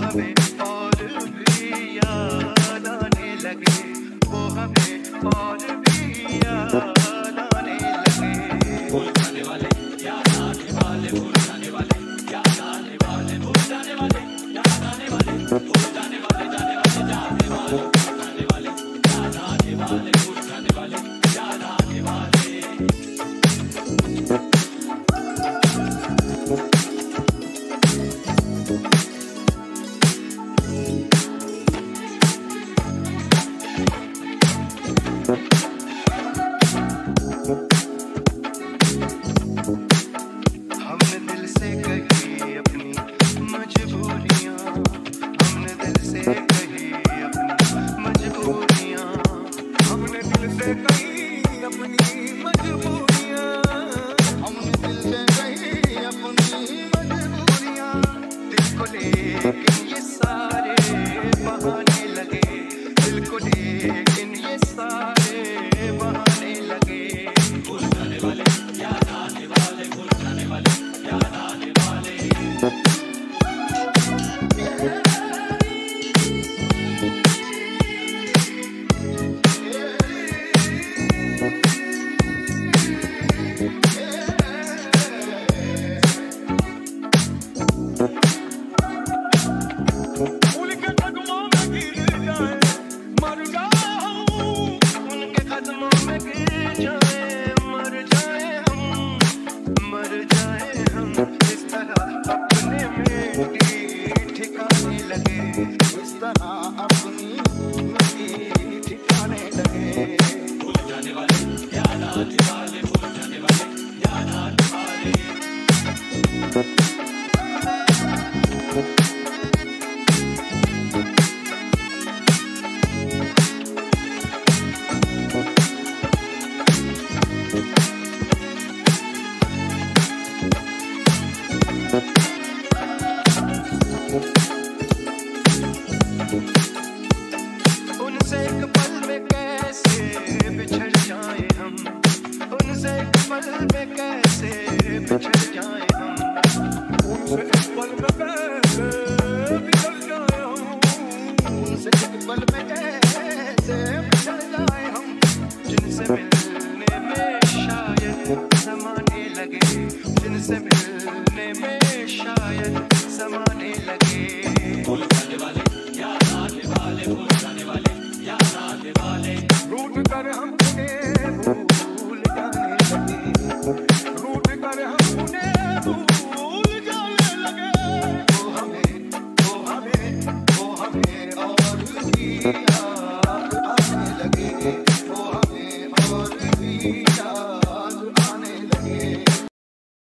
हमें और भी याद आने लगे, वो हमें और भी याद आने लगे। भूल जाने वाले याद आने वाले, भूल जाने वाले याद आने वाले, भूल जाने वाले याद आने वाले, भूल जाने वाले जाने वाले जाने वाले, भूल जाने वाले याद आने वाले, भूल जाने वाले याद आने वाले। हमने दिल से कही अपनी मजबूरियां, हमने दिल से कही अपनी मजबूरियां, हमने दिल से कही अपनी मजबूरियां, हमने दिल से कही अपनी मजबूरियां। दिल को लेकिन ये सारे बहाने लगे, दिल को लेकिन ये सारे बहाने लगे। भूल जाने वाले याद आने वाले, भूल जाने वाले याद आने वाले। उनके कदमों में गिर जाए, मर जाऊं, उनके कदमों में गिर जाए, मर जाए हम, मर जाए हम। इस तरह अपने मिट्टी ठिकाने लगे, इस तरह अपनी मिट्टी ठिकाने लगे। भूल जाने वाले याद आने वाले, भूल जाने वाले याद आने वाले। उनसे एक पल में कैसे बिछड़ जाए हम, उनसे एक पल में कैसे बिछड़ जाए हम, उनसे एक पल में कैसे बिछड़ जाए हम, उनसे एक पल में कैसे बिछड़ जाए हम। जिनसे मिलने में शायद समाने लगे, जिनसे मिलने में शायद समाने लगे। भूल जाने वाले याद आने वाले, भूल जाने वाले याद आने वाले। रूठ कर हम